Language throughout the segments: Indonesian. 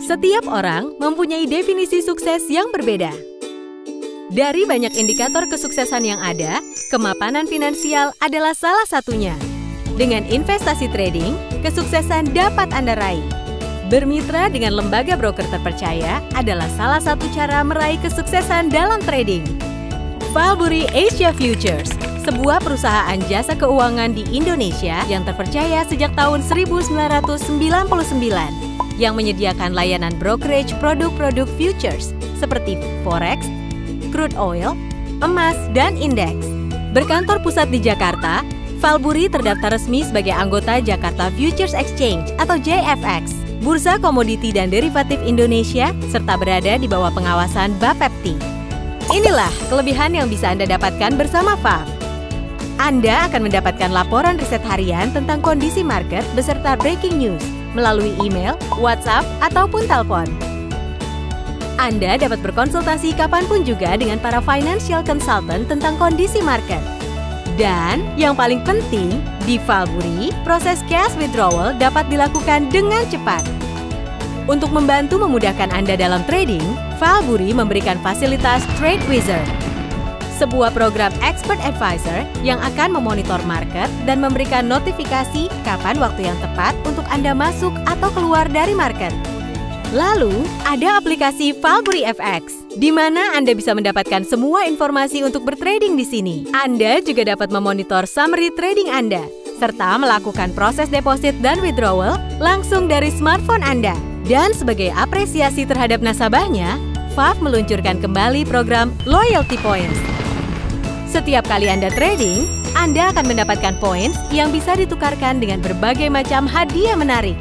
Setiap orang mempunyai definisi sukses yang berbeda. Dari banyak indikator kesuksesan yang ada, kemapanan finansial adalah salah satunya. Dengan investasi trading, kesuksesan dapat Anda raih. Bermitra dengan lembaga broker terpercaya adalah salah satu cara meraih kesuksesan dalam trading. Falbury Asia Futures, sebuah perusahaan jasa keuangan di Indonesia yang terpercaya sejak tahun 1999, yang menyediakan layanan brokerage produk-produk futures seperti forex, crude oil, emas, dan indeks. Berkantor pusat di Jakarta, Falbury terdaftar resmi sebagai anggota Jakarta Futures Exchange atau JFX, Bursa Komoditi dan Derivatif Indonesia, serta berada di bawah pengawasan Bapepti. Inilah kelebihan yang bisa Anda dapatkan bersama FAF. Anda akan mendapatkan laporan riset harian tentang kondisi market beserta breaking news melalui email, WhatsApp, ataupun telepon. Anda dapat berkonsultasi kapanpun juga dengan para financial consultant tentang kondisi market. Dan yang paling penting, di Falbury, proses cash withdrawal dapat dilakukan dengan cepat. Untuk membantu memudahkan Anda dalam trading, Falbury memberikan fasilitas Trade Wizard, sebuah program expert advisor yang akan memonitor market dan memberikan notifikasi kapan waktu yang tepat untuk Anda masuk atau keluar dari market. Lalu, ada aplikasi Falbury FX, di mana Anda bisa mendapatkan semua informasi untuk bertrading di sini. Anda juga dapat memonitor summary trading Anda, serta melakukan proses deposit dan withdrawal langsung dari smartphone Anda. Dan sebagai apresiasi terhadap nasabahnya, FAF meluncurkan kembali program Loyalty Points. Setiap kali Anda trading, Anda akan mendapatkan points yang bisa ditukarkan dengan berbagai macam hadiah menarik.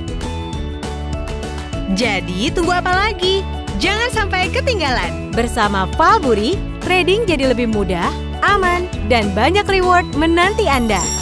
Jadi, tunggu apa lagi? Jangan sampai ketinggalan. Bersama Falbury, trading jadi lebih mudah, aman, dan banyak reward menanti Anda.